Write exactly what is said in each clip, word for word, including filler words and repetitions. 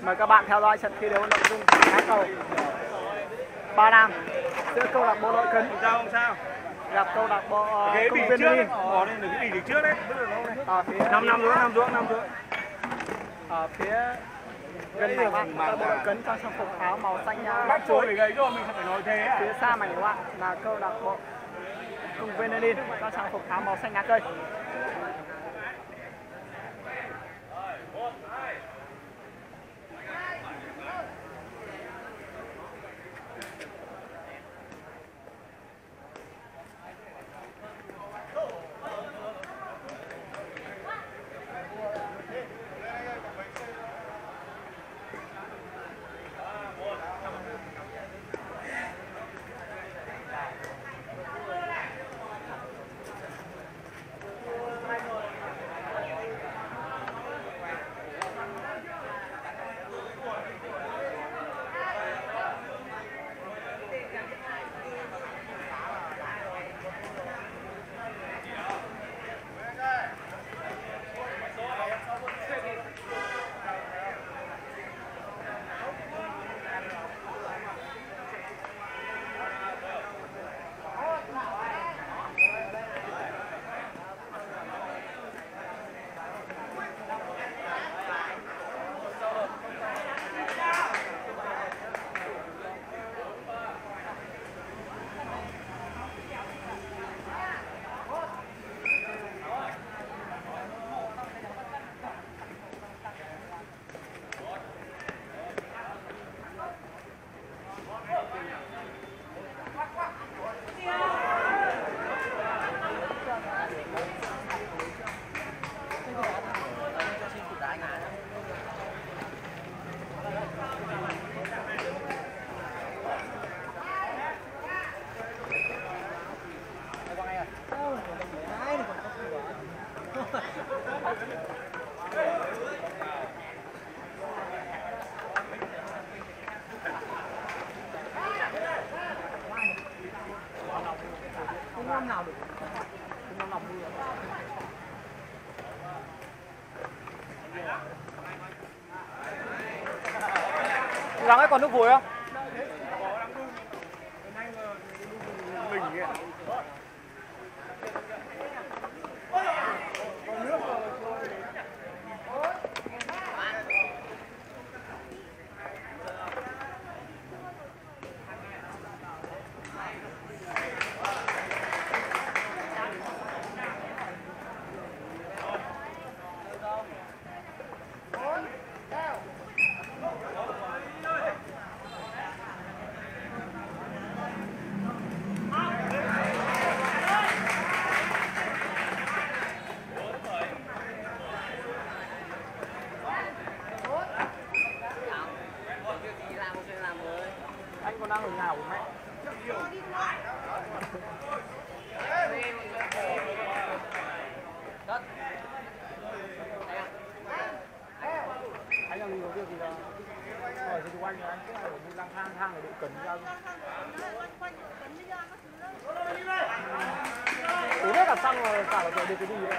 Mời các bạn theo dõi trận thi đấu nội dung hai cầu Ba Nam giữa câu lạc bộ Đội Cấn Không sao, không sao. gặp câu lạc bộ uh, Cái công bị viên trước Mini. đấy, bỏ lên được cái bị trước đấy. Ở phía năm năm nữa, năm nữa, năm nữa. ở phía gần mảnh bạn câu lạc bộ Đội Cấn trong trang phục áo màu xanh Bác uh, chuối chuối. phải gầy rồi, mình phải nói thế à? Phía xa mảnh bạn là câu lạc bộ công viên Mini trong trang phục áo màu xanh lá cây. Không năm nào được. Không năm nào được. Gắng ấy còn nước vùi không? Mình kìa. Anh còn đang ở nhà của mẹ. Anh làm gì có việc gì đâu. Hỏi gì anh là anh cứ phải đi lang thang thang ở Đội Cấn ra. Uống hết cả xăng rồi cả là được cái gì vậy?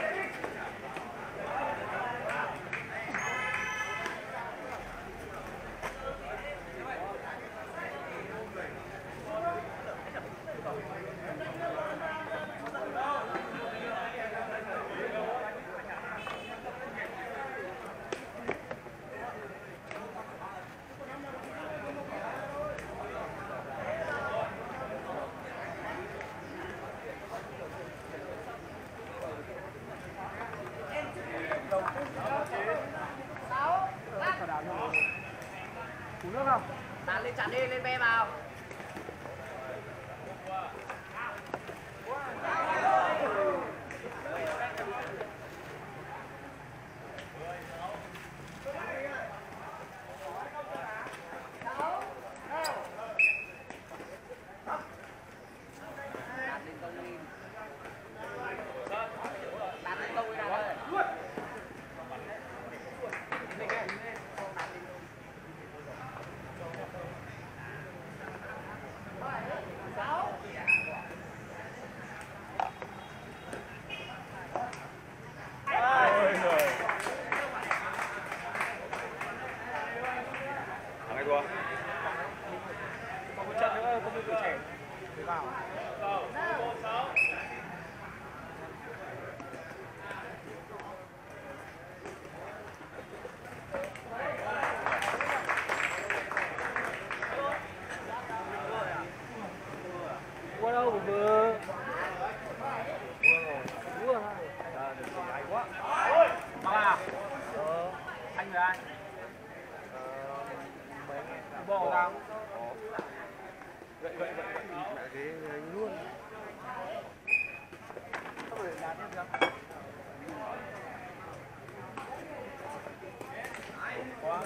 Uống nước không? Tán lên chặn đi, lên ve vào.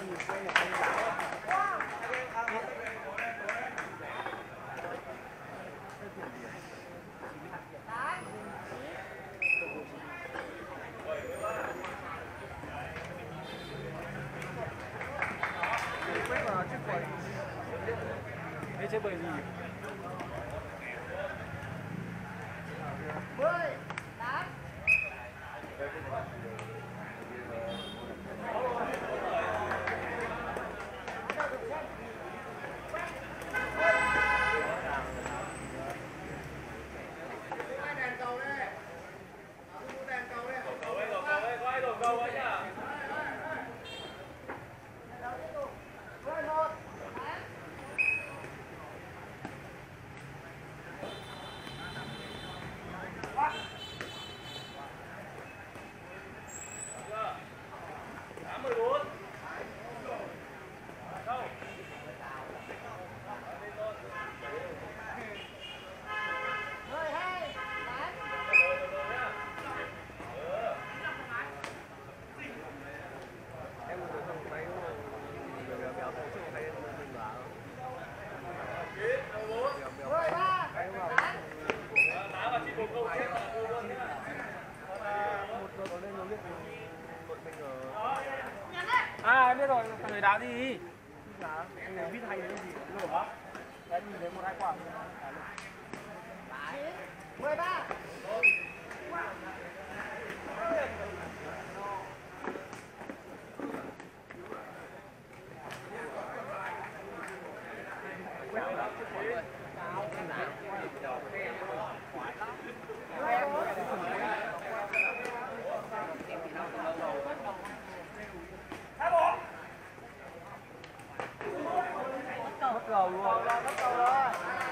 quét vào chiếc quầy thế chơi bời gì mười tám à em biết rồi thằng người đá gì anh này biết hay cái gì lỗ hả đấy nhìn thấy một hai quả mười ba mất cầu luôn mất cầu rồi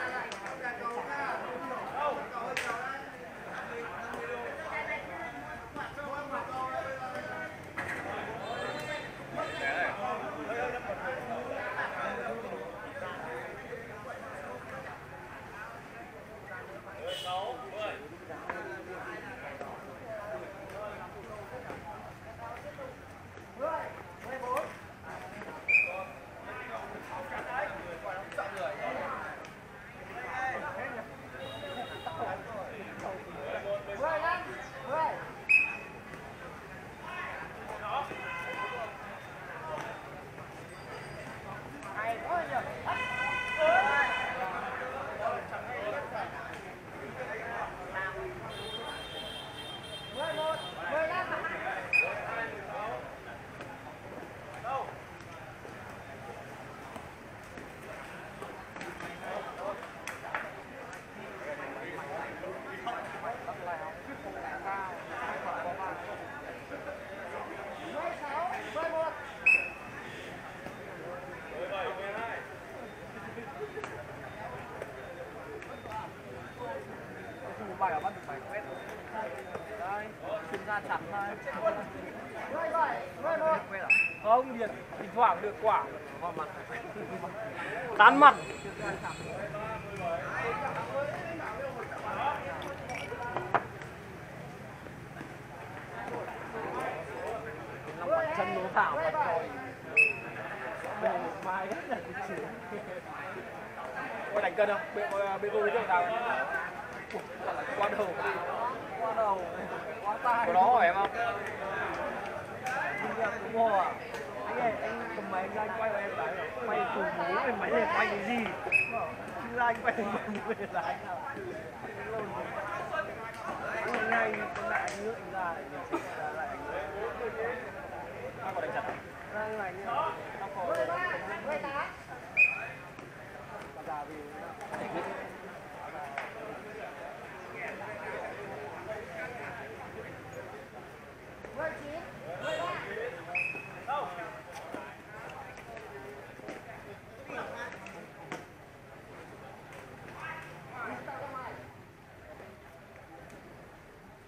bài là bắt được bài quét đây chúng ra chặt thôi mười bảy mười một không điện thỉnh thoảng được quả vào mặt tán mặt chân nó thảo mặt rồi bè một mai hết là cái chuyện có đánh cân không bê bê vô được nào qua đầu qua đầu qua tay có đó hỏi em không đúng rồi à anh ơi anh cầm máy anh ra anh quay vào em cái quay từ bố về máy để quay cái gì chứ ra anh quay từ bố về là anh nào anh ngay con lại anh nước anh ra ra lại anh ta có đánh chặt ra như này nhá mười ba mười tám ra vì mười chín mười ba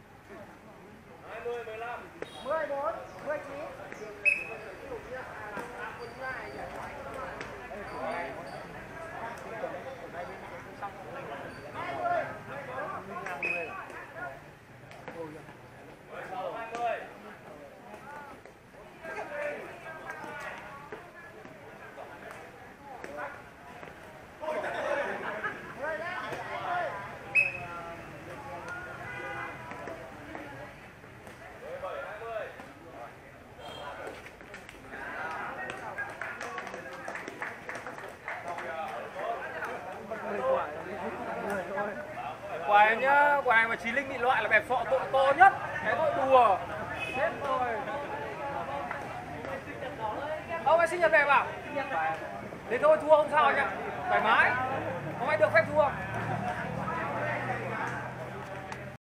mười bốn mười chín này nhá, quả này mà Chí Linh bị loại là bẹp phọ tội to nhất. Cái tội đùa. Chết rồi. Ông ấy sinh nhật bẹp à? Thế thôi thua không sao nhá. Thoải mái. Hôm nay được phép thua.